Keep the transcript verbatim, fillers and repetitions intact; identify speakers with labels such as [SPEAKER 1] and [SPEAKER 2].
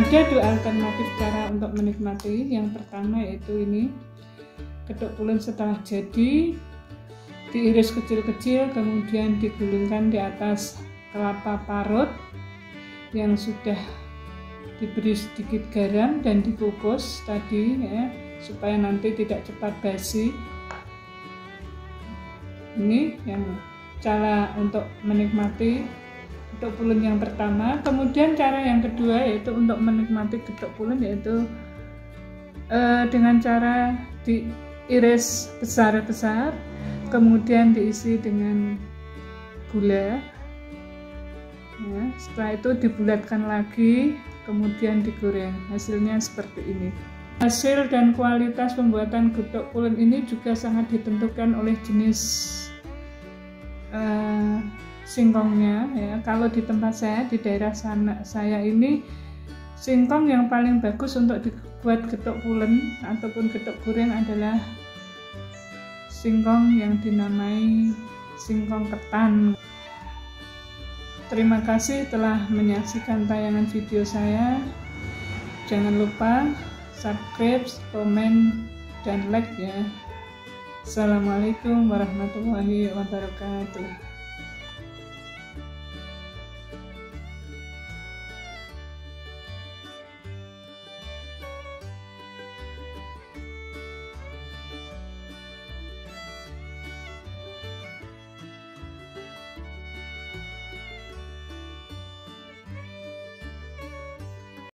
[SPEAKER 1] Ada dua alternatif cara untuk menikmati. Yang pertama yaitu ini, getuk pulen setelah jadi diiris kecil-kecil, kemudian digulungkan di atas kelapa parut yang sudah diberi sedikit garam dan dikukus tadi ya, supaya nanti tidak cepat basi. Ini yang cara untuk menikmati getuk pulen yang pertama. Kemudian cara yang kedua yaitu untuk menikmati getuk pulen, yaitu eh, dengan cara diiris besar-besar, kemudian diisi dengan gula ya, setelah itu dibulatkan lagi, kemudian digoreng. Hasilnya seperti ini. Hasil dan kualitas pembuatan getuk pulen ini juga sangat ditentukan oleh jenis uh, singkongnya ya. Kalau di tempat saya, di daerah sana saya ini, singkong yang paling bagus untuk dibuat getuk pulen ataupun getuk goreng adalah singkong yang dinamai singkong ketan. Terima kasih telah menyaksikan tayangan video saya. Jangan lupa subscribe, komen, dan like ya. Assalamualaikum warahmatullahi wabarakatuh.